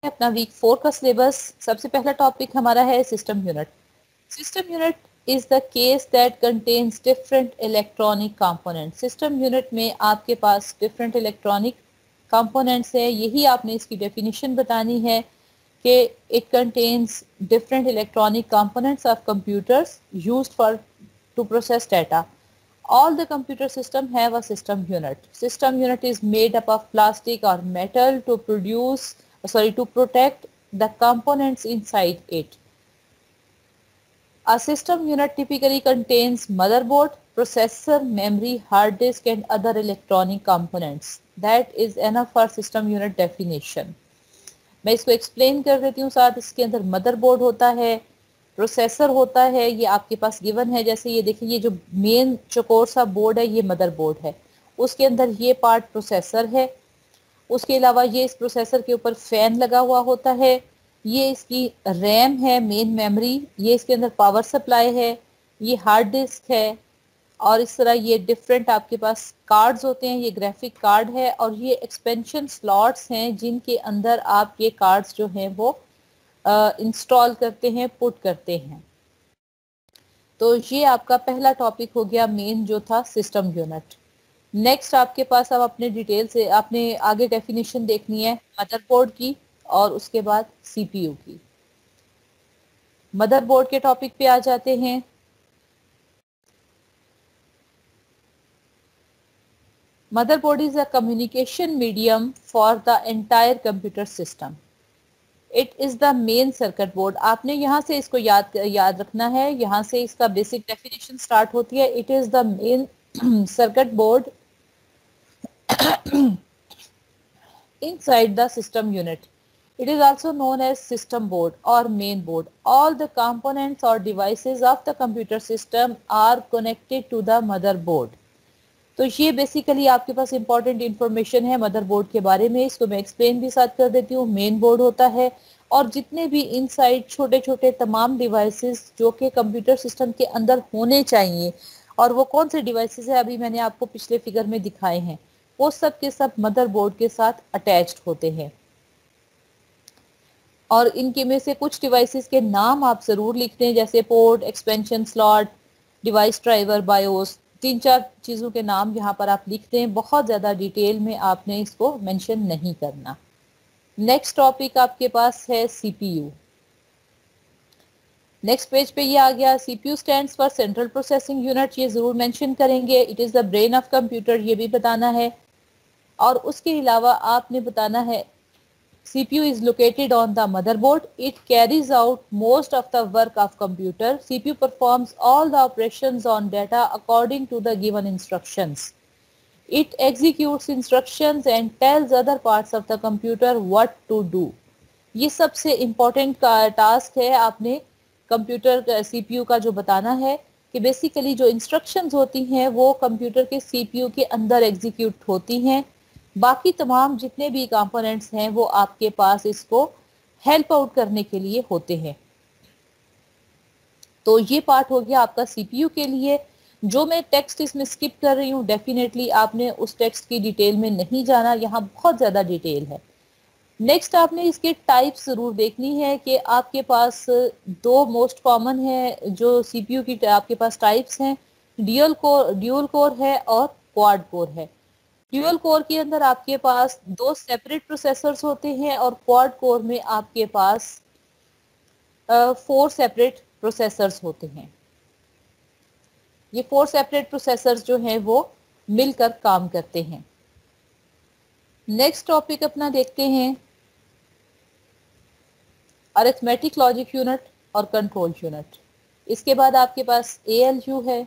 अपना वीक 4 का सिलेबस। सबसे पहला टॉपिक हमारा है system unit. System unit is the case that contains different electronic component. System unit में आपके पास डिफरेंट इलेक्ट्रॉनिक कंपोनेंट्स है, यही आपने इसकी डेफिनेशन बतानी है कि it contains different electronic components of computers used for to process data. All the computer system have a system unit. System unit is made up of plastic or metal to protect the components inside it. A system unit typically contains motherboard, processor, memory, hard disk and other electronic components. That is enough for system unit definition. मैं इसको explain कर देती हूँ साथ। इसके अंदर motherboard होता है, प्रोसेसर होता है, ये आपके पास गिवन है। जैसे ये देखिए, ये जो मेन चौकोर सा बोर्ड है ये मदरबोर्ड है, उसके अंदर ये पार्ट प्रोसेसर है। उसके अलावा ये इस प्रोसेसर के ऊपर फैन लगा हुआ होता है, ये इसकी रैम है, मेन मेमोरी, ये इसके अंदर पावर सप्लाई है, ये हार्ड डिस्क है और इस तरह ये डिफरेंट आपके पास कार्ड्स होते हैं। ये ग्राफिक कार्ड है और ये एक्सपेंशन स्लॉट्स हैं जिनके अंदर आप ये कार्ड्स जो हैं वो इंस्टॉल करते हैं, पुट करते हैं। तो ये आपका पहला टॉपिक हो गया मेन जो था सिस्टम यूनिट। नेक्स्ट आपके पास अब अपने डिटेल से आपने आगे डेफिनेशन देखनी है मदरबोर्ड की और उसके बाद सीपीयू की। मदरबोर्ड के टॉपिक पे आ जाते हैं। Motherboard is a communication medium for the entire computer system. It is the main circuit board. आपने यहाँ से इसको याद रखना है, यहाँ से इसका बेसिक डेफिनेशन स्टार्ट होती है। It is the main circuit board inside the system unit. It is also known as system board or main board. All the components or devices of the computer system are connected to the motherboard. तो ये basically आपके पास important information है motherboard के बारे में। इसको मैं एक्सप्लेन भी साथ कर देती हूँ। मेन बोर्ड होता है और जितने भी इनसाइड छोटे छोटे तमाम डिवाइसेस जो कि कंप्यूटर सिस्टम के अंदर होने चाहिए, और वो कौन से डिवाइसेस है अभी मैंने आपको पिछले फिगर में दिखाए हैं, वो सब के सब मदरबोर्ड के साथ अटैच्ड होते हैं। और इनके में से कुछ डिवाइसेस के नाम आप जरूर लिख दें, जैसे port, expansion slot, device driver, BIOS. 3-4 चीज़ों के नाम यहाँ पर आप लिखते हैं, बहुत ज़्यादा डिटेल में आपने इसको मेंशन नहीं करना। नेक्स्ट टॉपिक आपके पास है सीपीयू। नेक्स्ट पेज पे ये आ गया। CPU stands for central processing unit, ये जरूर मेंशन करेंगे। It is the brain of computer, ये भी बताना है। और उसके अलावा आपने बताना है CPU is located on the motherboard. It carries out most of the work of computer. CPU performs all the operations on data according to the given instructions. It executes instructions and tells other parts of the computer what to do. ये सबसे important का task है आपने computer CPU का जो बताना है कि बेसिकली जो इंस्ट्रक्शंस होती हैं वो कंप्यूटर के CPU के अंदर एग्जीक्यूट होती हैं। बाकी तमाम जितने भी कंपोनेंट्स हैं वो आपके पास इसको हेल्प आउट करने के लिए होते हैं। तो ये पार्ट हो गया आपका सीपीयू के लिए। जो मैं टेक्स्ट इसमें स्किप कर रही हूँ, डेफिनेटली आपने उस टेक्स्ट की डिटेल में नहीं जाना, यहाँ बहुत ज़्यादा डिटेल है। नेक्स्ट आपने इसके टाइप्स ज़रूर देखनी है कि आपके पास दो मोस्ट कॉमन है जो सीपीयू की आपके पास टाइप्स हैं, ड्यूल कोर है और क्वाड कोर है। ड्यूल कोर के अंदर आपके पास 2 सेपरेट प्रोसेसर्स होते हैं और क्वाड कोर में आपके पास 4 सेपरेट प्रोसेसर्स होते हैं। ये 4 सेपरेट प्रोसेसर्स जो हैं वो मिलकर काम करते हैं। नेक्स्ट टॉपिक अपना देखते हैं अरिथमेटिक लॉजिक यूनिट और कंट्रोल यूनिट। इसके बाद आपके पास ALU है।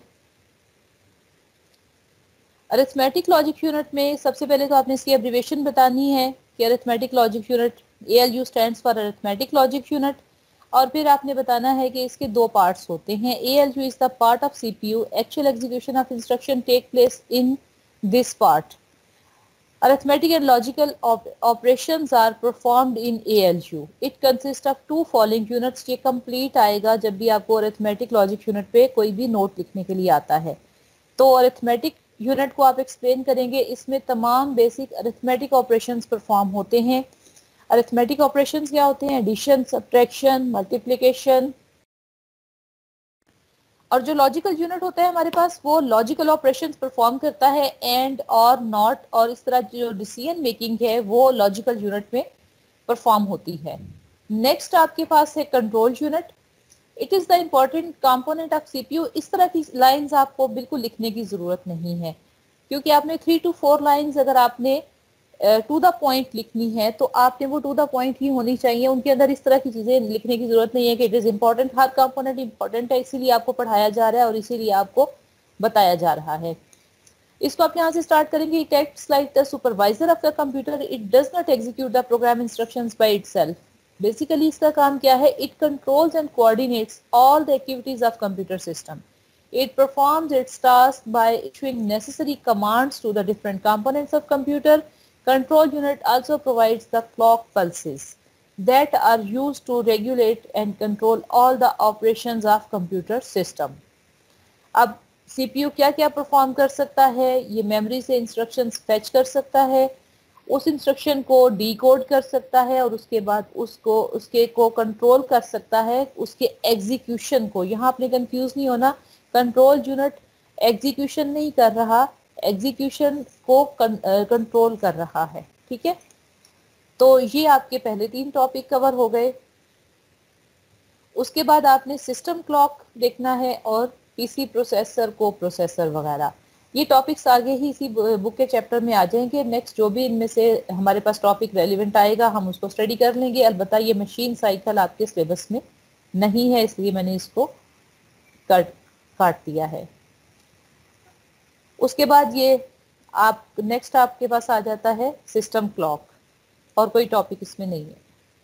अरिथमेटिक लॉजिक यूनिट में सबसे पहले तो आपने इसकी एब्रिविएशन बतानी है कि arithmetic logic unit ALU stands for arithmetic logic unit. और फिर आपने बताना है कि इसके 2 पार्ट्स होते हैं। ALU is the part of CPU, actual execution of instruction take place in this part. Arithmetic and logical operations are performed in ALU. It consists of 2 following units. ये complete आएगा जब भी आपको arithmetic logic unit पे कोई भी note लिखने के लिए आता है। तो arithmetic यूनिट को आप एक्सप्लेन करेंगे, इसमें तमाम बेसिक अरिथमेटिक ऑपरेशंस परफॉर्म होते हैं। अरिथमेटिक ऑपरेशंस क्या होते हैं? Addition, subtraction, multiplication. और जो लॉजिकल यूनिट होता है हमारे पास, वो लॉजिकल ऑपरेशंस परफॉर्म करता है, एंड और नॉट, और इस तरह जो डिसीजन मेकिंग है वो लॉजिकल यूनिट में परफॉर्म होती है। नेक्स्ट आपके पास है control unit. It is the important component of CPU. इस तरह की लाइंस आपको बिल्कुल लिखने की जरूरत नहीं है, क्योंकि आपने 3 to 4 लाइंस अगर आपने टू द पॉइंट लिखनी है तो आपने वो टू द पॉइंट ही होनी चाहिए। उनके अंदर इस तरह की चीजें लिखने की जरूरत नहीं है कि इट इज इम्पोर्टेंट। हर कंपोनेंट इंपॉर्टेंट है, इसीलिए आपको पढ़ाया जा रहा है और इसीलिए आपको बताया जा रहा है। इसको आप यहाँ से स्टार्ट करेंगे। It acts like the supervisor of the computer, it does not execute the program instructions by itself. Basically इसका काम क्या है? It controls and coordinates all the activities of computer system. It performs its task by issuing necessary commands to the different components of computer. Control unit also provides the clock pulses that are used to regulate and control all the operations of computer system. अब CPU क्या क्या perform कर सकता है? ये memory से instructions fetch कर सकता है, उस इंस्ट्रक्शन को डिकोड कर सकता है और उसके बाद उसके को कंट्रोल कर सकता है, उसके एग्जीक्यूशन को। यहाँ आपने कंफ्यूज नहीं होना, कंट्रोल यूनिट एग्जीक्यूशन नहीं कर रहा, एग्जीक्यूशन को कंट्रोल कर रहा है। ठीक है, तो ये आपके पहले 3 टॉपिक कवर हो गए। उसके बाद आपने सिस्टम क्लॉक देखना है और पीसी प्रोसेसर, को प्रोसेसर वगैरह। ये टॉपिक्स आगे ही इसी बुक के चैप्टर में आ जाएंगे। नेक्स्ट जो भी इनमें से हमारे पास टॉपिक रेलिवेंट आएगा हम उसको स्टडी कर लेंगे। अलबत्ता ये मशीन साइकिल आपके सिलेबस में नहीं है, इसलिए मैंने इसको काट दिया है। उसके बाद ये आप नेक्स्ट आपके पास आ जाता है सिस्टम क्लॉक, और कोई टॉपिक इसमें नहीं है।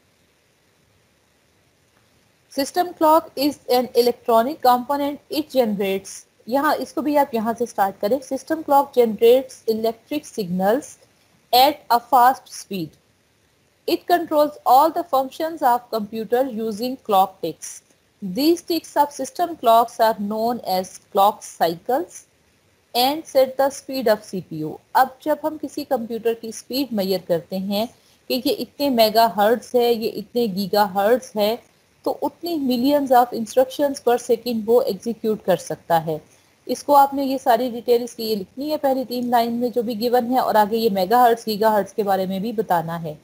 System clock is an electronic component, it generates, यहाँ इसको भी आप यहाँ से स्टार्ट करें। System clock generates electric signals at a fast speed. It controls all the functions of computer using clock ticks. These ticks of system clocks are known as clock cycles and set the speed of CPU. अब जब हम किसी computer की speed measure करते हैं कि ये इतने मेगा हर्ट्ज है, ये इतने गीगा हर्ट्ज है, तो उतनी millions of instructions per second वो एग्जीक्यूट कर सकता है। इसको आपने ये सारी डिटेल इसकी ये लिखनी है पहली 3 लाइन में जो भी गिवन है, और आगे ये मेगा हर्ट्ज गीगा हर्ट्ज के बारे में भी बताना है।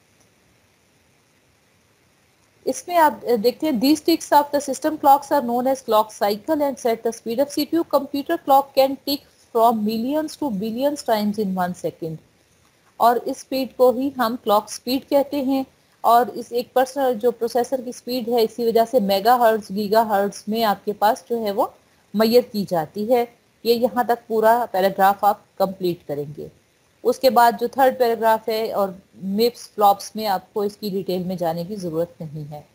इसमें आप देखते हैं these ticks of the system clocks are known as clock cycle and set the speed of CPU. Computer clock can tick from millions to billions times in 1 second. और इस स्पीड को ही हम क्लॉक स्पीड कहते हैं। और इस एक personal जो प्रोसेसर की स्पीड है, इसी वजह से मेगा हर्ट्ज गीगा हर्ट्ज में आपके पास जो है वो मैयर की जाती है। ये यहाँ तक पूरा पैराग्राफ आप कंप्लीट करेंगे। उसके बाद जो थर्ड पैराग्राफ है और मिप्स फ्लॉप्स में आपको इसकी डिटेल में जाने की जरूरत नहीं है।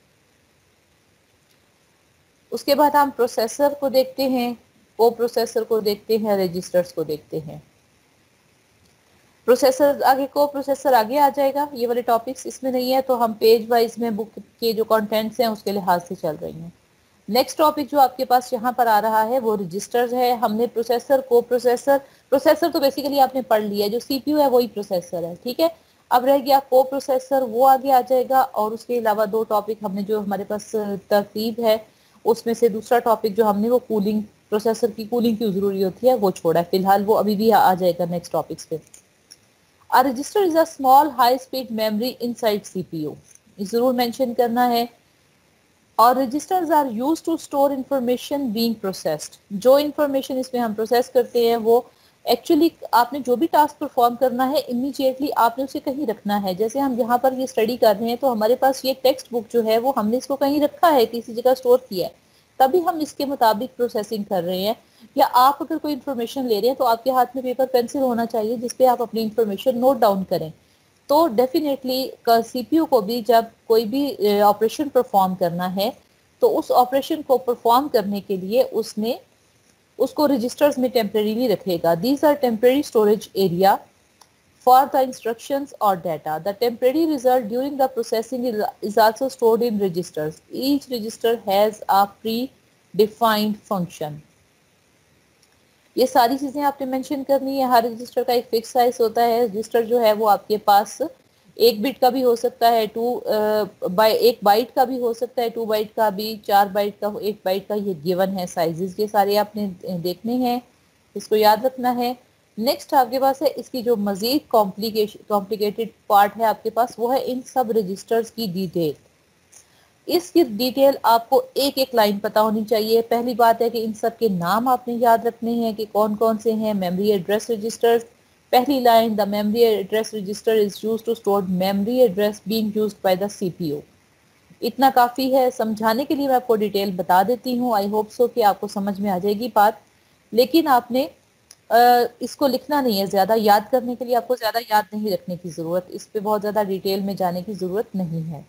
उसके बाद हम प्रोसेसर को देखते हैं, को प्रोसेसर को देखते हैं, रजिस्टर्स को देखते हैं। प्रोसेसर आगे, को प्रोसेसर आगे आ जाएगा। ये वाले टॉपिक्स इसमें नहीं है, तो हम पेज वाइज में बुक के जो कंटेंट्स हैं उसके लिहाज से चल रही हैं। नेक्स्ट टॉपिक जो आपके पास यहाँ पर आ रहा है वो रजिस्टर्स है। हमने प्रोसेसर, को प्रोसेसर, प्रोसेसर तो बेसिकली आपने पढ़ लिया, जो सीपीयू है वही प्रोसेसर है। ठीक है, अब रह गया को प्रोसेसर, वो आगे आ जाएगा। और उसके अलावा 2 टॉपिक हमने जो हमारे पास तरतीब है उसमें से दूसरा टॉपिक जो हमने वो कूलिंग, प्रोसेसर की कूलिंग क्यों जरूरी होती है वो छोड़ा है फिलहाल, वो अभी भी आ जाएगा नेक्स्ट टॉपिक्स पे। A register is a small high speed memory inside CPU. जरूर मेंशन करना है। और registers are used to store information being processed. जो इंफॉर्मेशन इसमें हम प्रोसेस करते हैं वो एक्चुअली आपने जो भी टास्क परफॉर्म करना है इमीडिएटली आपने उसे कहीं रखना है। जैसे हम यहाँ पर ये स्टडी कर रहे हैं तो हमारे पास ये टेक्स्ट बुक जो है वो हमने इसको कहीं रखा है, किसी जगह स्टोर किया है, तभी हम इसके मुताबिक प्रोसेसिंग कर रहे हैं। या आप अगर कोई इन्फॉर्मेशन ले रहे हैं तो आपके हाथ में पेपर पेंसिल होना चाहिए जिसपे आप अपनी इन्फॉर्मेशन नोट डाउन करें। तो डेफिनेटली सीपीयू को भी जब कोई भी ऑपरेशन परफॉर्म करना है तो उस ऑपरेशन को परफॉर्म करने के लिए उसने उसको रजिस्टर्स में टेम्परेरीली रखेगा। These are temporary storage area for the instructions और data. The temporary result during the processing is also stored in registers. Each register has a predefined function. ये सारी चीजें आपने मेंशन करनी है। हर रजिस्टर का एक फिक्स साइज होता है। रजिस्टर जो है वो आपके पास 1 बिट का भी हो सकता है, 1 बाइट का भी हो सकता है, 2 बाइट का भी, 4 बाइट का, 1 बाइट का। ये गिवन है साइजेस, ये सारे आपने देखने हैं, इसको याद रखना है। नेक्स्ट आपके पास है इसकी जो मजीद कॉम्प्लिकेटेड पार्ट है आपके पास, वो है इन सब रजिस्टर्स की डिटेल। इसकी डिटेल आपको एक एक लाइन पता होनी चाहिए। पहली बात है कि इन सब के नाम आपने याद रखने हैं कि कौन कौन से हैं। मेमोरी एड्रेस रजिस्टर्स, पहली line, the memory address register is used to store memory address being used by the CPU. इतना काफ़ी है समझाने के लिए। मैं आपको डिटेल बता देती हूँ, आई होप सो कि आपको समझ में आ जाएगी बात। लेकिन आपने इसको लिखना नहीं है, ज़्यादा याद करने के लिए आपको ज़्यादा याद नहीं रखने की ज़रूरत, इस पर बहुत ज़्यादा डिटेल में जाने की ज़रूरत नहीं है।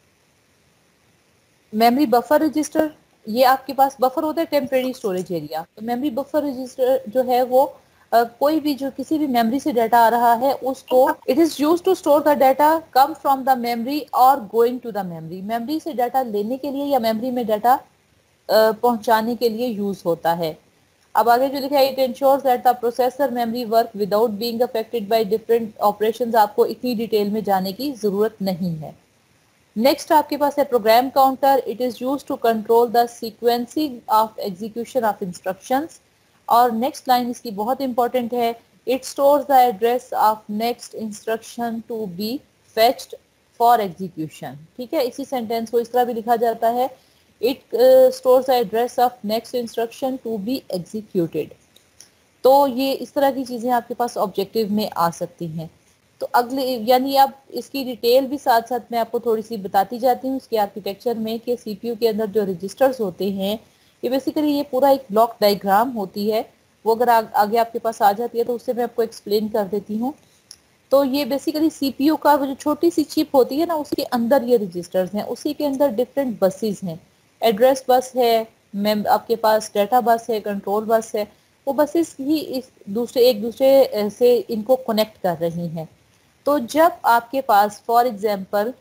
मेमोरी बफर रजिस्टर, ये आपके पास बफर होता है टेम्परेरी स्टोरेज एरिया। तो मेमोरी बफर रजिस्टर जो है वो कोई भी जो किसी भी मेमोरी से डाटा आ रहा है उसको, it is used to store the data come from the memory और going to the memory. Memory से डाटा लेने के लिए या मेमोरी में डाटा पहुंचाने के लिए यूज होता है। अब आगे जो लिखा है, it ensures that the processor memory work without being affected by different operations. आपको इतनी डिटेल में जाने की जरूरत नहीं है। नेक्स्ट आपके पास है program counter. It is used to control the sequencing of execution of instructions. और नेक्स्ट लाइन इसकी बहुत इंपॉर्टेंट है, it stores the address of next instruction to be fetched for execution. ठीक है, इसी सेंटेंस को इस तरह भी लिखा जाता है, it stores the address of next instruction to be executed. तो ये इस तरह की चीजें आपके पास ऑब्जेक्टिव में आ सकती हैं। तो अगले यानी अब इसकी डिटेल भी साथ साथ मैं आपको थोड़ी सी बताती जाती हूँ इसके आर्किटेक्चर में कि सीपीयू के अंदर जो रजिस्टर्स होते हैं ये बेसिकली ये पूरा एक ब्लॉक डायग्राम होती है। वो अगर आगे आपके पास आ जाती है तो उससे मैं आपको एक्सप्लेन कर देती हूँ। तो ये बेसिकली सीपीयू का जो छोटी सी चिप होती है ना, उसके अंदर ये रजिस्टर्स हैं, उसी के अंदर डिफरेंट बसेस हैं। एड्रेस बस है, आपके पास डाटा बस है, कंट्रोल बस है। वो बसेस ही एक दूसरे से इनको कनेक्ट कर रही हैं। तो जब आपके पास फॉर एग्जांपल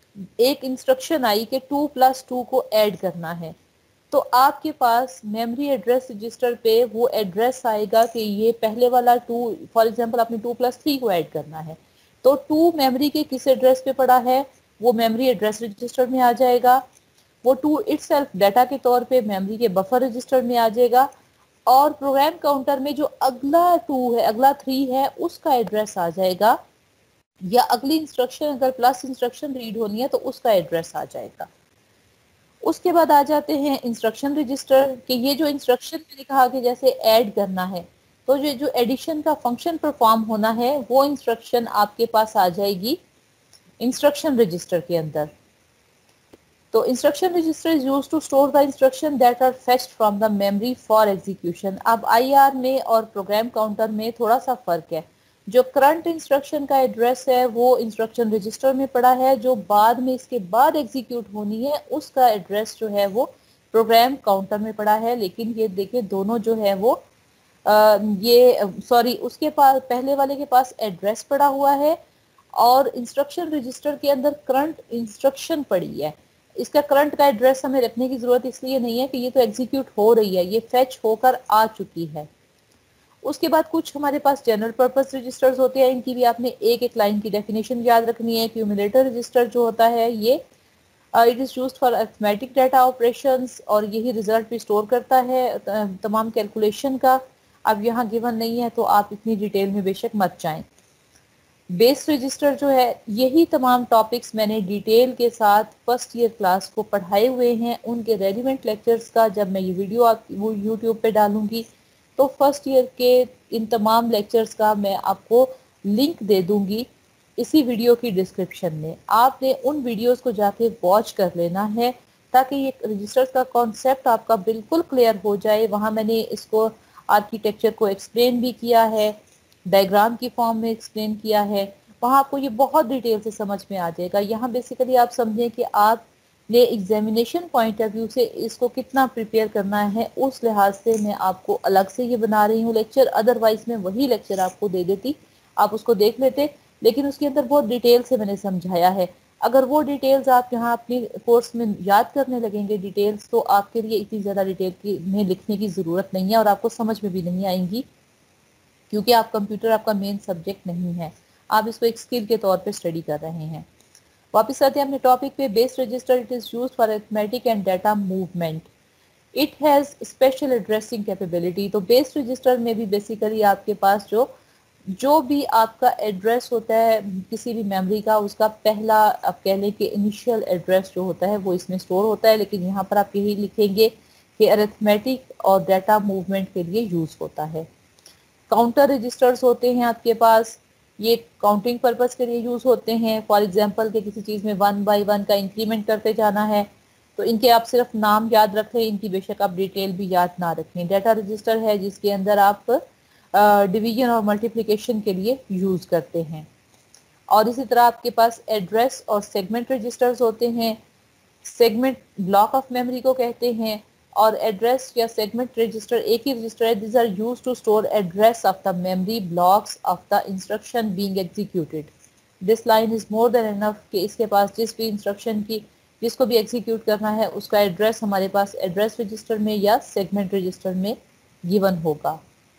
एक इंस्ट्रक्शन आई कि 2+2 को ऐड करना है, तो आपके पास मेमोरी एड्रेस रजिस्टर पे वो एड्रेस आएगा कि ये पहले वाला 2, फॉर एग्जांपल आपने 2+3 को ऐड करना है, तो 2 मेमोरी के किस एड्रेस पे पड़ा है वो मेमोरी एड्रेस रजिस्टर में आ जाएगा। वो 2 इटसेल्फ डाटा के तौर पे मेमोरी के बफर रजिस्टर में आ जाएगा। और प्रोग्राम काउंटर में जो अगला 2 है, अगला 3 है, उसका एड्रेस आ जाएगा, या अगली इंस्ट्रक्शन अगर प्लस इंस्ट्रक्शन रीड होनी है तो उसका एड्रेस आ जाएगा। उसके बाद आ जाते हैं इंस्ट्रक्शन रजिस्टर कि ये जो इंस्ट्रक्शन मैंने कहा कि जैसे ऐड करना है, तो ये जो एडिशन का फंक्शन परफॉर्म होना है वो इंस्ट्रक्शन आपके पास आ जाएगी इंस्ट्रक्शन रजिस्टर के अंदर। तो instruction register is used to store the instruction that are fetched from the memory for execution. अब आईआर में और प्रोग्राम काउंटर में थोड़ा सा फर्क है। जो करंट इंस्ट्रक्शन का एड्रेस है वो इंस्ट्रक्शन रजिस्टर में पड़ा है, जो बाद में इसके बाद एग्जीक्यूट होनी है उसका एड्रेस जो है वो प्रोग्राम काउंटर में पड़ा है। लेकिन ये देखिए दोनों जो है वो उसके पास पहले वाले के पास एड्रेस पड़ा हुआ है और इंस्ट्रक्शन रजिस्टर के अंदर करंट इंस्ट्रक्शन पड़ी है। इसका करंट का एड्रेस हमें रखने की जरूरत इसलिए नहीं है कि ये तो एग्जीक्यूट हो रही है, ये फेच होकर आ चुकी है। उसके बाद कुछ हमारे पास जनरल पर्पस रजिस्टर्स होते हैं, इनकी भी आपने एक एक लाइन की डेफिनेशन याद रखनी है। क्यूमुलेटर रजिस्टर जो होता है ये it is used for arithmetic data operations और यही रिजल्ट भी स्टोर करता है तमाम कैलकुलेशन का। अब यहाँ गिवन नहीं है तो आप इतनी डिटेल में बेशक मत जाएं। बेस रजिस्टर जो है, यही तमाम टॉपिक्स मैंने डिटेल के साथ फर्स्ट ईयर क्लास को पढ़ाए हुए हैं। उनके रेलिवेंट लेक्चर्स का जब मैं ये वीडियो आप वो यूट्यूब पे डालूंगी तो फर्स्ट ईयर के इन तमाम लेक्चर्स का मैं आपको लिंक दे दूंगी इसी वीडियो की डिस्क्रिप्शन में। आपने उन वीडियोस को जाके वॉच कर लेना है ताकि ये रजिस्टर्स का कॉन्सेप्ट आपका बिल्कुल क्लियर हो जाए। वहाँ मैंने इसको आर्किटेक्चर को एक्सप्लेन भी किया है, डायग्राम की फॉर्म में एक्सप्लेन किया है। वहाँ आपको ये बहुत डिटेल से समझ में आ जाएगा। यहाँ बेसिकली आप समझें कि आपने एग्जामिनेशन पॉइंट ऑफ व्यू से इसको कितना प्रिपेयर करना है, उस लिहाज से मैं आपको अलग से ये बना रही हूँ लेक्चर। अदरवाइज मैं वही लेक्चर आपको दे देती, आप उसको देख लेते, लेकिन उसके अंदर बहुत डिटेल से मैंने समझाया है। अगर वो डिटेल्स आप यहाँ अपनी कोर्स में याद करने लगेंगे डिटेल्स, तो आपके लिए इतनी ज़्यादा डिटेल में लिखने की ज़रूरत नहीं है और आपको समझ में भी नहीं आएंगी, क्योंकि आप कंप्यूटर आपका मेन सब्जेक्ट नहीं है। आप इसको एक स्किल के तौर पे स्टडी कर रहे हैं। वापस आते हैं अपने टॉपिक पे। Based register it is used for arithmetic and data movement. It has special addressing capability. तो बेस्ड रजिस्टर में भी बेसिकली आपके पास जो भी आपका एड्रेस होता है किसी भी मेमोरी का, उसका पहला आप कह लें कि इनिशियल एड्रेस जो होता है वो इसमें स्टोर होता है। लेकिन यहाँ पर आप यही लिखेंगे कि अरिथमेटिक और डाटा मूवमेंट के लिए यूज़ होता है। काउंटर रजिस्टर्स होते हैं आपके पास, ये काउंटिंग पर्पस के लिए यूज़ होते हैं। फॉर एग्जांपल कि किसी चीज़ में 1 बाय 1 का इंक्रीमेंट करते जाना है तो इनके आप सिर्फ नाम याद रखें, इनकी बेशक आप डिटेल भी याद ना रखें। डाटा रजिस्टर है जिसके अंदर आप डिवीजन और मल्टीप्लिकेशन के लिए यूज़ करते हैं। और इसी तरह आपके पास एड्रेस और सेगमेंट रजिस्टर्स होते हैं। सेगमेंट ब्लॉक ऑफ मेमोरी को कहते हैं और एड्रेस या सेगमेंट रजिस्टर एक ही रजिस्टर है। This are used to store address of the memory blocks of the instruction being executed. This line is more than enough कि इसके पास जिस भी इंस्ट्रक्शन की जिसको भी एग्जीक्यूट करना है उसका एड्रेस हमारे पास एड्रेस रजिस्टर में या सेगमेंट रजिस्टर में गिवन होगा।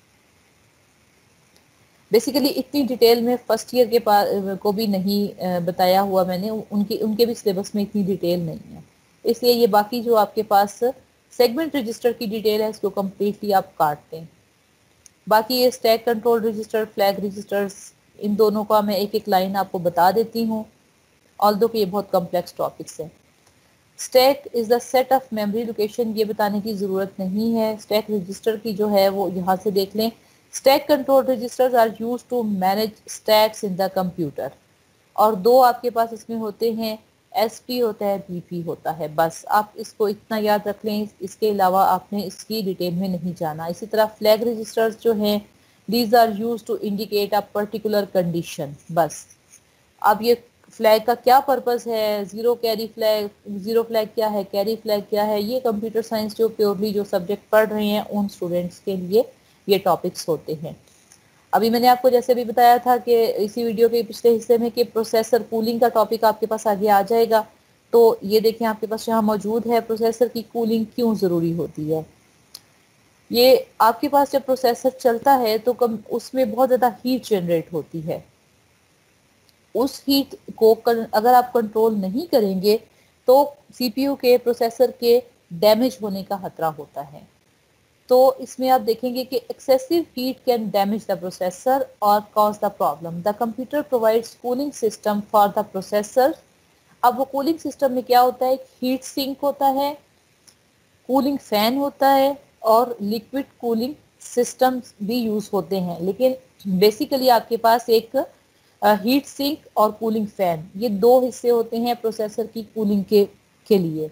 बेसिकली इतनी डिटेल में फर्स्ट ईयर के पास को भी नहीं बताया हुआ मैंने, उनके भी सिलेबस में इतनी डिटेल नहीं है, इसलिए ये बाकी जो आपके पास सेगमेंट रजिस्टर की डिटेल है इसको कम्प्लीटली आप काट दें। बाकी ये stack control register, flag registers, इन दोनों का मैं एक एक लाइन आपको बता देती हूँ, ऑल्दो कि ये बहुत कॉम्प्लेक्स टॉपिक्स है। Stack is the set of memory location, ये बताने की ज़रूरत नहीं है। स्टैक रजिस्टर की जो है वो यहाँ से देख लें। Stack control registers are use to manage stacks in the computer. और दो आपके पास इसमें होते हैं, एसपी होता है, बीपी होता है। बस आप इसको इतना याद रख लें, इसके अलावा आपने इसकी डिटेल में नहीं जाना। इसी तरह फ्लैग रजिस्टर्स जो हैं, these are use to indicate a particular condition. बस अब ये फ्लैग का क्या पर्पस है, zero carry flag, zero flag क्या है, कैरी फ्लैग क्या है, ये कंप्यूटर साइंस जो प्योरली जो सब्जेक्ट पढ़ रहे हैं उन स्टूडेंट्स के लिए ये टॉपिक्स होते हैं। अभी मैंने आपको जैसे भी बताया था कि इसी वीडियो के पिछले हिस्से में कि प्रोसेसर कूलिंग का टॉपिक आपके पास आगे आ जाएगा। तो ये देखें आपके पास यहाँ मौजूद है, प्रोसेसर की कूलिंग क्यों ज़रूरी होती है। ये आपके पास जब प्रोसेसर चलता है तो उसमें बहुत ज़्यादा हीट जनरेट होती है। उस हीट को अगर आप कंट्रोल नहीं करेंगे तो सीपीयू के प्रोसेसर के डैमेज होने का खतरा होता है। तो इसमें आप देखेंगे कि excessive heat can damage the processor और cause the problem. The computer provides cooling system for the processor. अब वो कूलिंग सिस्टम में क्या होता है, हीट सिंक होता है, कूलिंग फैन होता है और लिक्विड कूलिंग सिस्टम्स भी यूज होते हैं। लेकिन बेसिकली आपके पास एक हीट सिंक और कूलिंग फैन, ये दो हिस्से होते हैं प्रोसेसर की कूलिंग के लिए।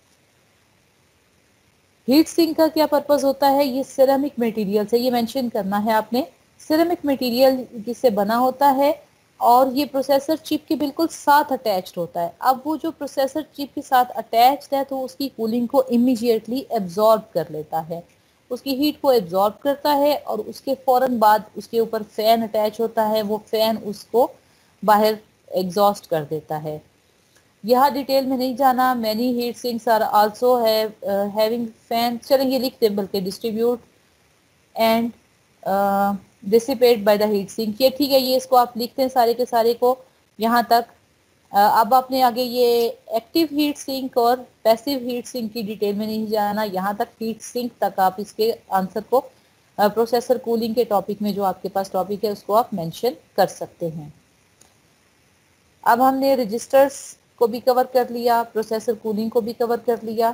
हीट सिंक का क्या पर्पस होता है, ये सिरेमिक मटेरियल से, ये मेंशन करना है आपने, सिरेमिक मटेरियल जिससे बना होता है और ये प्रोसेसर चिप के बिल्कुल साथ अटैच्ड होता है। अब वो जो प्रोसेसर चिप के साथ अटैच्ड है तो उसकी कूलिंग को इमीडिएटली एब्जॉर्ब कर लेता है, उसकी हीट को एब्जॉर्ब करता है और उसके फौरन बाद उसके ऊपर फैन अटैच होता है, वो फैन उसको बाहर एग्जॉस्ट कर देता है। यह डिटेल में नहीं जाना। Many heat sinks are also having fan, चलेंगे लिख दें बल्कि, distribute and dissipate by the heat sink, ये ठीक है, ये इसको आप लिखते हैं सारे के सारे को यहाँ तक। अब आपने आगे ये एक्टिव हीट सिंक और पैसिव हीट सिंक की डिटेल में नहीं जाना, यहाँ तक हीट सिंक तक आप इसके आंसर को प्रोसेसर कूलिंग के टॉपिक में जो आपके पास टॉपिक है उसको आप मेंशन कर सकते हैं। अब हमने रजिस्टर्स को भी कवर कर लिया, प्रोसेसर कूलिंग को भी कवर कर लिया।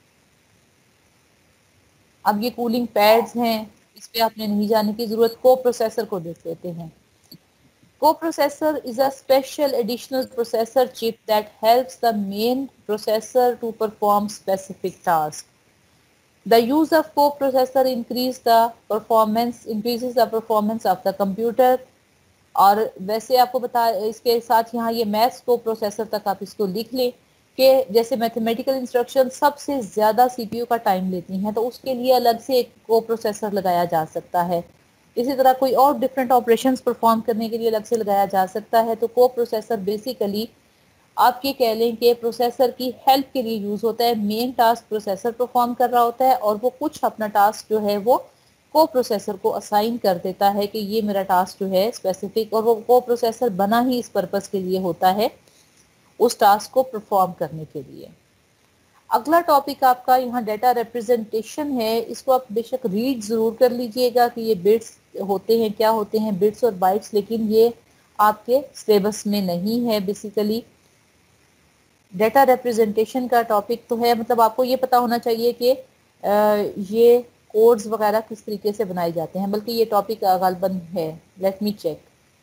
अब ये कूलिंग पैड्स हैं, इस पे आपने नहीं जाने की जरूरत। को प्रोसेसर को देख लेते हैं। Co-processor is a special additional processor chip that helps the main processor to perform specific tasks. The use of co-processor increases the performance of the computer. और वैसे आपको बता, इसके साथ यहाँ ये मैथ्स को प्रोसेसर तक आप इसको लिख लें कि जैसे मैथमेटिकल इंस्ट्रक्शन सबसे ज़्यादा सीपीयू का टाइम लेती हैं तो उसके लिए अलग से एक को प्रोसेसर लगाया जा सकता है। इसी तरह कोई और डिफरेंट ऑपरेशंस परफॉर्म करने के लिए अलग से लगाया जा सकता है। तो को प्रोसेसर बेसिकली आप ये कह लें कि प्रोसेसर की हेल्प के लिए यूज़ होता है। मेन टास्क प्रोसेसर परफॉर्म कर रहा होता है और वो कुछ अपना टास्क जो है वो को प्रोसेसर को असाइन कर देता है कि ये मेरा टास्क जो है स्पेसिफिक, और वो को प्रोसेसर बना ही इस पर्पस के लिए होता है, उस टास्क को परफॉर्म करने के लिए। अगला टॉपिक आपका यहाँ डेटा रिप्रेजेंटेशन है। इसको आप बेशक रीड जरूर कर लीजिएगा कि ये बिट्स होते हैं, क्या होते हैं बिट्स और बाइट्स, लेकिन ये आपके सिलेबस में नहीं है। बेसिकली डेटा रिप्रेजेंटेशन का टॉपिक तो है, मतलब आपको ये पता होना चाहिए कि ये कोड्स वगैरह किस तरीके से बनाए जाते हैं, बल्कि ये टॉपिक गालबन है। Let me check.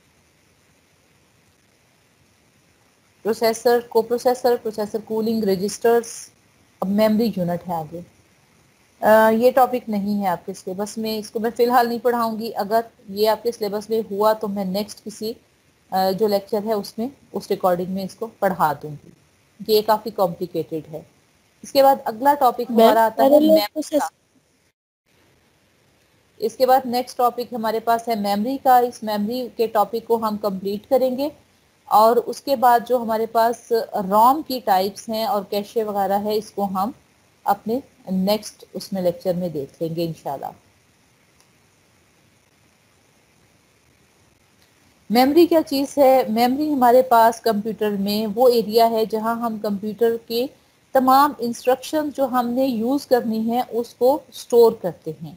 प्रोसेसर, को प्रोसेसर, प्रोसेसर कूलिंग, रजिस्टर्स, अब मेमोरी यूनिट है आगे। ये टॉपिक नहीं है आपके सिलेबस में, इसको मैं फ़िलहाल नहीं पढ़ाऊंगी। अगर ये आपके सिलेबस में हुआ तो मैं नेक्स्ट किसी जो लेक्चर है उसमें, उस रिकॉर्डिंग में इसको पढ़ा दूंगी। ये काफ़ी कॉम्प्लिकेटेड है। इसके बाद अगला टॉपिक हमारा आता है मेमोरी का। इसके बाद नेक्स्ट टॉपिक हमारे पास है मेमोरी का। इस मेमोरी के टॉपिक को हम कंप्लीट करेंगे, और उसके बाद जो हमारे पास रोम की टाइप्स हैं और कैशे वगैरह है, इसको हम अपने नेक्स्ट उसमें लेक्चर में देख लेंगे इंशाल्लाह। मेमोरी क्या चीज़ है? मेमोरी हमारे पास कंप्यूटर में वो एरिया है जहां हम कंप्यूटर के तमाम इंस्ट्रक्शन जो हमने यूज़ करनी है उसको स्टोर करते हैं,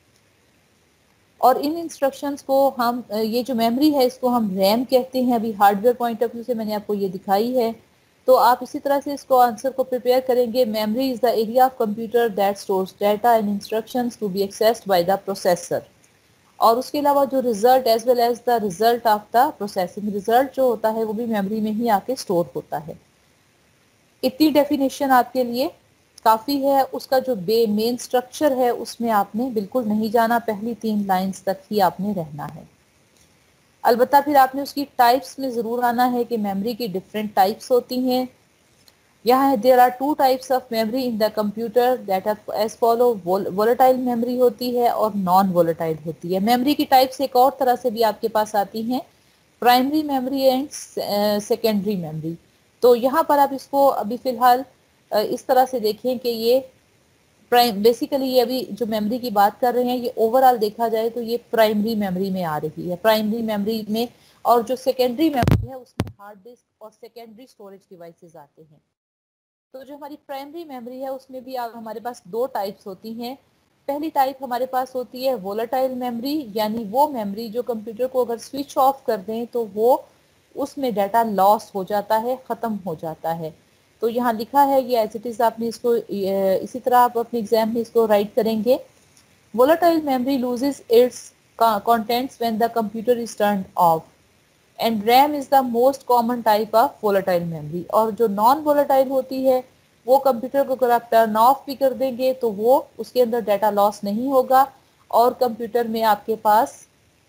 और इन इंस्ट्रक्शंस को हम, ये जो मेमोरी है इसको हम रैम कहते हैं। अभी हार्डवेयर पॉइंट ऑफ व्यू से मैंने आपको ये दिखाई है, तो आप इसी तरह से इसको आंसर को प्रिपेयर करेंगे। Memory is the area of computer that stores data and instructions to be accessed by the processor. और उसके अलावा जो result as well as the result of the processing, result जो होता है वो भी मेमोरी में ही आके स्टोर होता है। इतनी डेफिनेशन आपके लिए काफ़ी है। उसका जो मेन स्ट्रक्चर है उसमें आपने बिल्कुल नहीं जाना, पहली 3 लाइंस तक ही आपने रहना है। अलबत्ता फिर आपने उसकी टाइप्स में ज़रूर आना है कि मेमोरी की डिफरेंट टाइप्स होती हैं। यहाँ there are 2 types of memory in the computer that are as follow. Volatile memory होती है और नॉन वोलेटाइल होती है। मेमोरी की टाइप्स एक और तरह से भी आपके पास आती हैं, primary memory and secondary memory. तो यहाँ पर आप इसको अभी फ़िलहाल इस तरह से देखें कि ये बेसिकली ये अभी जो मेमोरी की बात कर रहे हैं, ये ओवरऑल देखा जाए तो ये प्राइमरी मेमोरी में आ रही है। प्राइमरी मेमोरी में, और जो सेकेंडरी मेमोरी है उसमें हार्ड डिस्क और सेकेंडरी स्टोरेज डिवाइसेस आते हैं। तो जो हमारी प्राइमरी मेमोरी है उसमें भी हमारे पास 2 टाइप्स होती हैं। पहली टाइप हमारे पास होती है वोलेटाइल मेमोरी, यानी वो मेमोरी जो कंप्यूटर को अगर स्विच ऑफ कर दें तो वो उसमें डाटा लॉस हो जाता है, ख़त्म हो जाता है। तो यहाँ लिखा है ये एज इट इज़, आपने इसको इसी तरह आप अपने एग्जाम में इसको राइट करेंगे। Volatile memory loses its contents when the computer is turned off and RAM is the most common type of volatile memory। और जो नॉन वोलेटाइल होती है वो कंप्यूटर को अगर आप टर्न ऑफ भी कर देंगे तो वो उसके अंदर डाटा लॉस नहीं होगा, और कंप्यूटर में आपके पास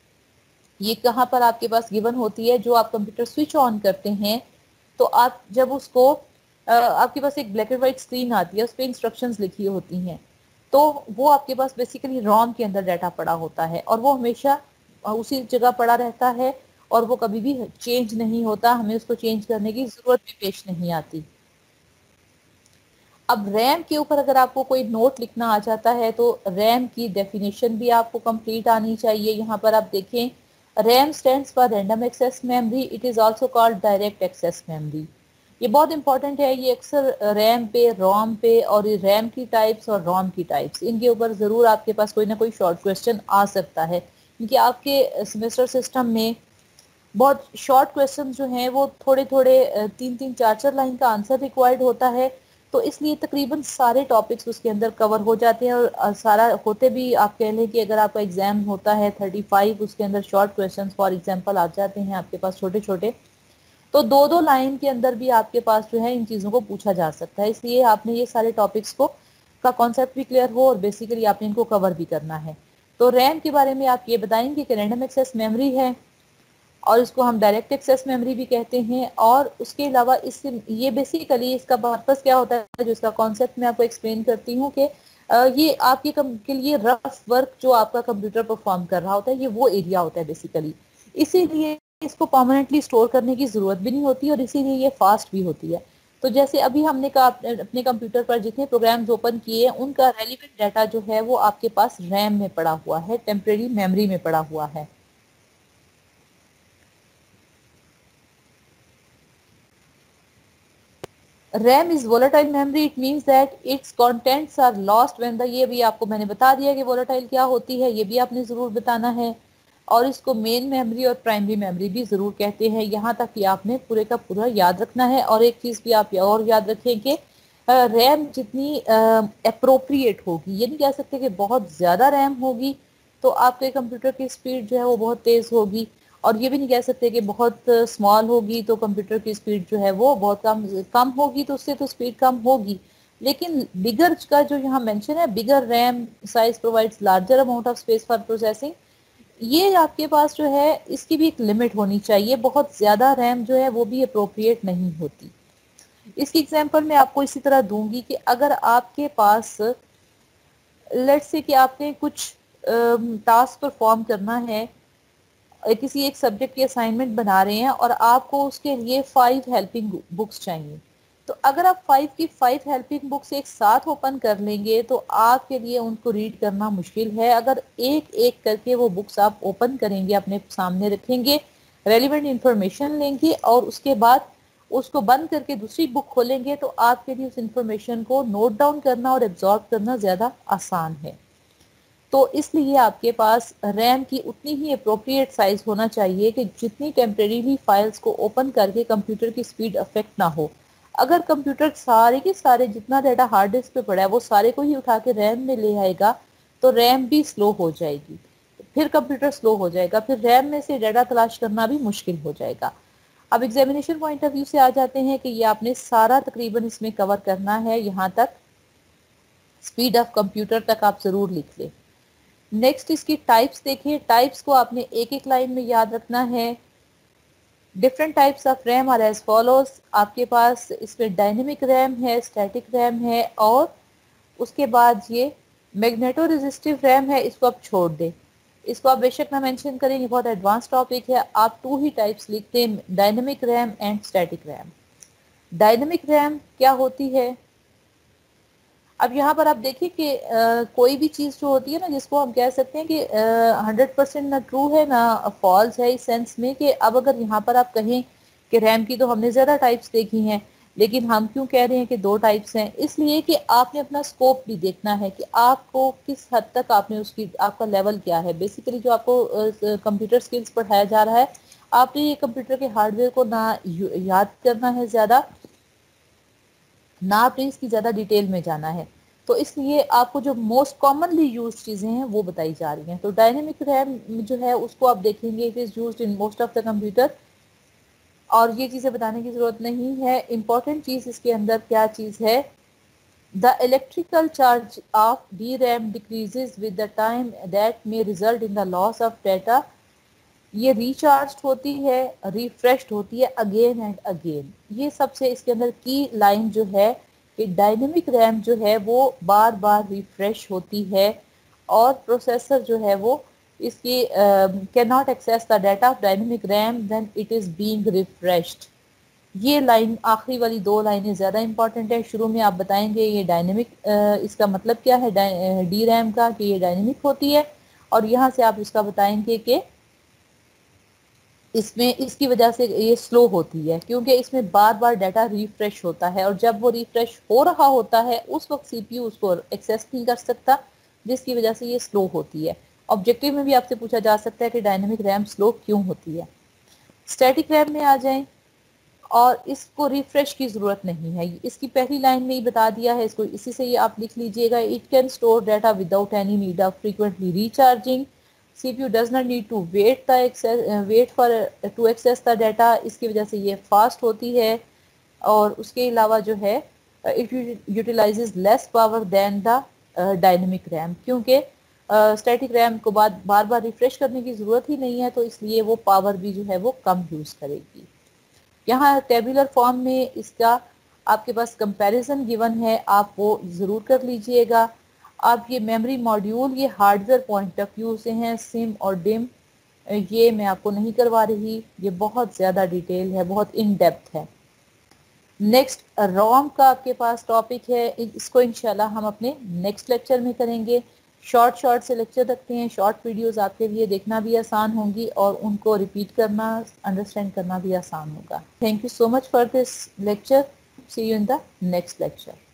ये कहाँ पर आपके पास गिवन होती है, जो आप कंप्यूटर स्विच ऑन करते हैं तो आप जब उसको आपके पास एक ब्लैक एंड व्हाइट स्क्रीन आती है, उस पर इंस्ट्रक्शंस लिखी होती हैं, तो वो आपके पास बेसिकली रोम के अंदर डाटा पड़ा होता है, और वो हमेशा उसी जगह पड़ा रहता है और वो कभी भी चेंज नहीं होता। हमें उसको चेंज करने की जरूरत भी पेश नहीं आती। अब रैम के ऊपर अगर आपको कोई नोट लिखना आ जाता है तो रैम की डेफिनेशन भी आपको कंप्लीट आनी चाहिए। यहाँ पर आप देखें, RAM stands for random access memory, it is also called direct access memory. ये बहुत इंपॉर्टेंट है। ये अक्सर रैम पे, रोम पे, और ये रैम की टाइप्स और रोम की टाइप्स, इनके ऊपर ज़रूर आपके पास कोई ना कोई शॉर्ट क्वेश्चन आ सकता है, क्योंकि आपके सेमेस्टर सिस्टम में बहुत शॉर्ट क्वेश्चन जो हैं वो थोड़े थोड़े 3-3, 4-4 लाइन का आंसर रिक्वायर्ड होता है, तो इसलिए तकरीबन सारे टॉपिक्स उसके अंदर कवर हो जाते हैं। और सारा होते भी, आप कह लें कि अगर आपका एग्जाम होता है 35, उसके अंदर शॉर्ट क्वेश्चन फॉर एग्जांपल आ जाते हैं आपके पास छोटे छोटे, तो 2-2 लाइन के अंदर भी आपके पास जो है इन चीज़ों को पूछा जा सकता है। इसलिए आपने ये सारे टॉपिक्स को का कॉन्सेप्ट भी क्लियर हो और बेसिकली आपने इनको कवर भी करना है। तो रैम के बारे में आप ये बताएंगे कि रैंडम एक्सेस मेमोरी है, और इसको हम डायरेक्ट एक्सेस मेमोरी भी कहते हैं। और उसके अलावा इससे ये बेसिकली इसका पर्पस क्या होता है, जो इसका कॉन्सेप्ट मैं आपको एक्सप्लेन करती हूँ कि ये आपके के लिए रफ वर्क जो आपका कंप्यूटर परफॉर्म कर रहा होता है, ये वो एरिया होता है बेसिकली। इसीलिए इसको परमानेंटली स्टोर करने की ज़रूरत भी नहीं होती और इसीलिए ये फास्ट भी होती है। तो जैसे अभी हमने कहा अपने कंप्यूटर पर जितने प्रोग्राम्स ओपन किए हैं उनका रेलिवेंट डाटा जो है वो आपके पास रैम में पड़ा हुआ है, टेम्परेरी मेमोरी में पड़ा हुआ है। RAM is volatile memory. It means that its contents are lost when the, ये भी आपको मैंने बता दिया कि volatile क्या होती है, ये भी आपने ज़रूर बताना है। और इसको मेन मेमोरी और प्राइमरी मेमोरी भी ज़रूर कहते हैं। यहाँ तक कि आपने पूरे का पूरा याद रखना है। और एक चीज़ भी आप और याद रखें कि रैम जितनी अप्रोप्रिएट होगी, ये नहीं कह सकते कि बहुत ज़्यादा रैम होगी तो आपके कंप्यूटर की स्पीड जो है वो बहुत तेज़ होगी, और ये भी नहीं कह सकते कि बहुत स्मॉल होगी तो कंप्यूटर की स्पीड जो है वो बहुत कम होगी तो उससे तो स्पीड कम होगी। लेकिन बिगर का जो यहाँ मेंशन है, bigger RAM size provides larger amount of space for processing, ये आपके पास जो है इसकी भी एक लिमिट होनी चाहिए। बहुत ज़्यादा रैम जो है वो भी अप्रोप्रिएट नहीं होती। इसकी एग्जांपल मैं आपको इसी तरह दूंगी कि अगर आपके पास लेट्स से कि आपने कुछ टास्क परफॉर्म करना है, किसी एक सब्जेक्ट की असाइनमेंट बना रहे हैं और आपको उसके लिए 5 हेल्पिंग बुक्स चाहिए, तो अगर आप 5 की 5 हेल्पिंग बुक्स एक साथ ओपन कर लेंगे तो आपके लिए उनको रीड करना मुश्किल है। अगर एक एक करके वो बुक्स आप ओपन करेंगे, अपने सामने रखेंगे, रेलिवेंट इंफॉर्मेशन लेंगे और उसके बाद उसको बंद करके दूसरी बुक खोलेंगे तो आपके लिए उस इंफॉर्मेशन को नोट डाउन करना और एब्जॉर्ब करना ज़्यादा आसान है। तो इसलिए आपके पास रैम की उतनी ही अप्रोप्रिएट साइज होना चाहिए कि जितनी टेम्परेरीली फाइल्स को ओपन करके कंप्यूटर की स्पीड अफेक्ट ना हो। अगर कंप्यूटर सारे के सारे जितना डाटा हार्ड डिस्क पे पड़ा है वो सारे को ही उठा के रैम में ले आएगा तो रैम भी स्लो हो जाएगी, फिर कंप्यूटर स्लो हो जाएगा, फिर रैम में से डाटा तलाश करना भी मुश्किल हो जाएगा। अब एग्जामिनेशन पॉइंट ऑफ व्यू से आ जाते हैं कि ये आपने सारा तकरीबन इसमें कवर करना है, यहाँ तक स्पीड ऑफ कंप्यूटर तक आप जरूर लिख लें। नेक्स्ट इसकी टाइप्स देखिए, टाइप्स को आपने एक एक लाइन में याद रखना है। Different types of RAM are as follows. आपके पास इसमें डायनेमिक रैम है, स्टैटिक रैम है, और उसके बाद ये मैग्नेटो रेजिस्टिव रैम है, इसको आप छोड़ दें, इसको आप बेशक ना मेंशन करें, ये बहुत एडवांस टॉपिक है। आप 2 ही टाइप्स लिखते हैं, dynamic RAM and static RAM. Dynamic RAM क्या होती है? अब यहाँ पर आप देखिए कि कोई भी चीज़ जो होती है ना, जिसको हम कह सकते हैं कि 100% ना ट्रू है ना फॉल्स है, इस सेंस में कि अब अगर यहाँ पर आप कहें कि रैम की तो हमने ज़्यादा टाइप्स देखी हैं, लेकिन हम क्यों कह रहे हैं कि 2 टाइप्स हैं? इसलिए कि आपने अपना स्कोप भी देखना है कि आपको किस हद तक आपने उसकी, आपका लेवल क्या है। बेसिकली जो आपको कंप्यूटर स्किल्स पढ़ाया जा रहा है, आपने ये कंप्यूटर के हार्डवेयर को ना याद करना है ज़्यादा, ना आपने इसकी ज़्यादा डिटेल में जाना है। तो इसलिए आपको जो मोस्ट कॉमनली यूज चीज़ें हैं वो बताई जा रही हैं। तो डायनेमिक रैम जो है उसको आप देखेंगे, it is used in most of the computer, और ये चीज़ें बताने की ज़रूरत नहीं है। इंपॉर्टेंट चीज़ इसके अंदर क्या चीज़ है, the electrical charge of D RAM decreases with the time that may result in the loss of data. ये रिचार्ज होती है, रिफ्रेश्ड होती है अगेन एंड अगेन। ये सबसे इसके अंदर की लाइन जो है कि डायनेमिक रैम जो है वो बार बार रिफ्रेश होती है, और प्रोसेसर जो है वो इसकी can not access the data of dynamic RAM when it is being refreshed. ये लाइन, आखिरी वाली 2 लाइनें ज़्यादा इंपॉर्टेंट है। शुरू में आप बताएंगे ये डायनेमिक, इसका मतलब क्या है डी रैम का, कि ये डायनेमिक होती है, और यहाँ से आप इसका बताएंगे कि इसमें इसकी वजह से ये स्लो होती है क्योंकि इसमें बार बार डाटा रिफ्रेश होता है, और जब वो रिफ्रेश हो रहा होता है उस वक्त सीपीयू उसको एक्सेस नहीं कर सकता, जिसकी वजह से ये स्लो होती है। ऑब्जेक्टिव में भी आपसे पूछा जा सकता है कि डायनेमिक रैम स्लो क्यों होती है। स्टैटिक रैम में आ जाएं, और इसको रिफ्रेश की ज़रूरत नहीं है, इसकी पहली लाइन में ही बता दिया है, इसको इसी से ये आप लिख लीजिएगा। It can store data without any need of frequently recharging. CPU does not need to wait for to access the data। इसकी वजह से ये फास्ट होती है, और उसके अलावा जो है it utilizes less power than the dynamic RAM, क्योंकि स्टैटिक रैम को बार बार रिफ्रेश करने की ज़रूरत ही नहीं है, तो इसलिए वो पावर भी जो है वो कम यूज़ करेगी। यहाँ टेबुलर फॉर्म में इसका आपके पास कंपैरिजन गिवन है, आप वो ज़रूर कर लीजिएगा। अब ये मेमोरी मॉड्यूल ये हार्डवेयर पॉइंट ऑफ व्यू से हैं, सिम और डिम, ये मैं आपको नहीं करवा रही, ये बहुत ज़्यादा डिटेल है, बहुत इन डेप्थ है। नेक्स्ट रोम का आपके पास टॉपिक है, इसको इंशाल्लाह हम अपने नेक्स्ट लेक्चर में करेंगे। शॉर्ट से लेक्चर रखते हैं, शॉर्ट वीडियोस आपके लिए देखना भी आसान होंगी और उनको रिपीट करना, अंडरस्टैंड करना भी आसान होगा। Thank you so much for this lecture. See you in the next lecture.